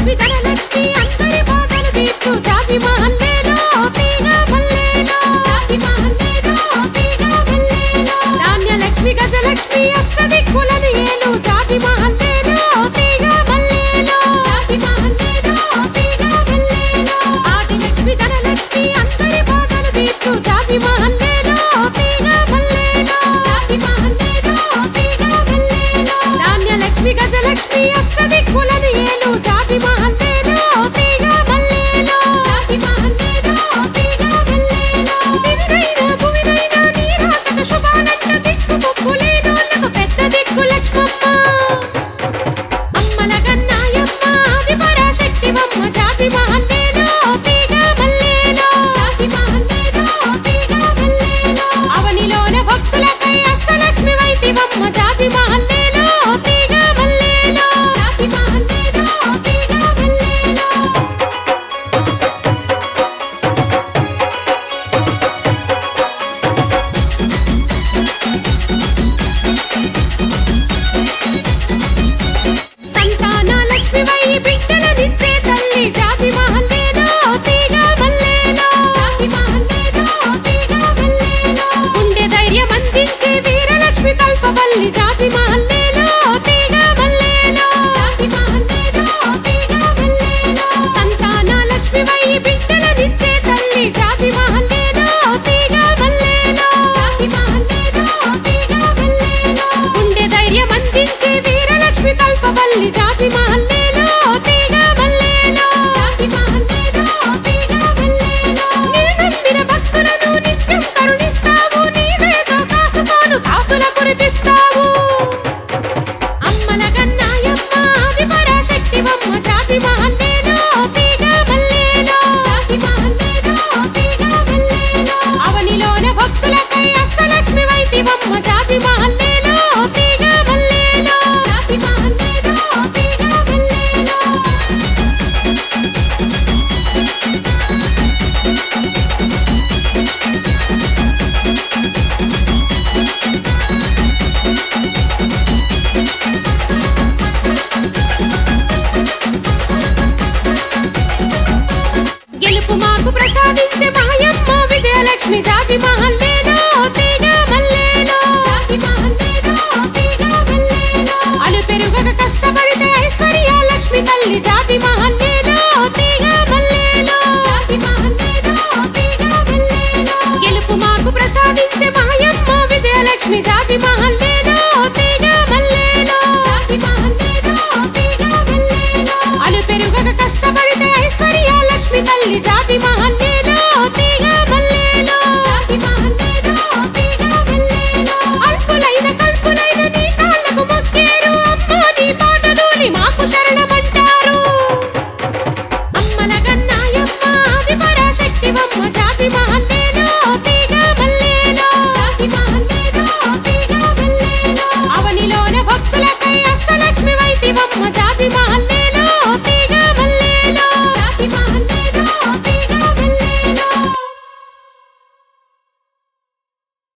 లక్ష్మి ధనలక్ష్మి అందరి బాధలు తీర్చు జాజి మహల్లేలో తీగ మల్లేలో జాజి మహల్లేలో తీగ మల్లేలో ధాన్యలక్ష్మి గజలక్ష్మి అష్టదిక్కులని ఏలు జాజి మహల్లేలో తీగ మల్లేలో జాజి మహల్లేలో తీగ మల్లేలో ఆదిలక్ష్మి ధనలక్ష్మి అందరి బాధలు తీర్చు జాజి మహల్లేలో తీగ మల్లేలో జాజి మహల్లేలో తీగ మల్లేలో ధాన్యలక్ష్మి గజలక్ష్మి అష్టదిక్కులని ఏలు జాజి మహల్లేలో తీగ మల్లేలో జాజి మహల్లేలో తీగ మల్లేలో దివినైనా భువినైనా నీరాతకు శుభాలంట దిక్కు ముక్కులేనోళ్ళకు పెద్ద దిక్కు లక్ష్మమ్మ అమ్మల గన్నాయమ్మ ఆది పరాశక్తివమ్మ జాజి మహల్లేలో తీగ మల్లేలో జాజి మహల్లేలో తీగ మల్లేలో అవనిలోన భక్తులకై అష్టలక్ష్మి వైతివమ్మ జాజి మహల్లేలో తీగ మల్లేలో జాజి మహల్లేలో తీగ మల్లేలో సంతాన లక్ష్మి వై బిడ్డలనిచ్చే తల్లి జాజి మహల్లేలో తీగ మల్లేలో జాజి మహల్లేలో తీగ మల్లేలో గుండె ధైర్యం అందించే వీరలక్ష్మి కల్పవల్లి జాజి మహల్లేలో తీగ మల్లేలో జాజి మహల్లేలో తీగ మల్లేలో సంతాన లక్ష్మి వై బిడ్డలనిచ్చే తల్లి జాజి మహల్లేలో తీగ మల్లేలో జాజి మహల్లేలో తీగ మల్లేలో గుండె ధైర్యం అందించే వీరలక్ష్మి కల్పవల్లి జాజి మహల్లేలో తీగ మల్లేలో జాజి మహల్లేలో తీగ మల్లేలో నిన్నమ్మిన భక్తులను నిత్యం కరుణిస్తావు నీవేతో కాసుకోను కాసుల కురిపిస్తావు అమ్మల గన్నాయమ్మ ఆది పరాశక్తివమ్మ జాజి మహల్లేలో తీగ మల్లేలో జాజి మహల్లేలో తీగ మల్లేలో అవనిలోన భక్తులకై అష్టలక్ష్మి వైతివమ్మ జాజి మహల్లేలో తీగ మల్లేలో జాజి మహల్లేలో తీగ మల్లేలో గెలుపు మాకు ప్రసాదించే మాయమ్మ విజయలక్ష్మి జాజి మహల్లేలో తీగ మల్లేలో జాజి మహల్లేలో తీగ మల్లేలో అలు పెరుగక కష్టపడితే ఐశ్వర్య లక్ష్మి తల్లి జాజి మహల్లేలో తీగ మల్లేలో జాజి మహల్లేలో తీగ మల్లేలో గెలుపు మాకు ప్రసాదించే మాయమ్మ విజయలక్ష్మి జాజి మహల్లేలో తీగ మల్లేలో జాజి మహల్లేలో తీగ మల్లేలో అలు పెరుగక కష్టపడితే ఐశ్వర్య లక్ష్మి తల్లి జాజి మహల్లేలో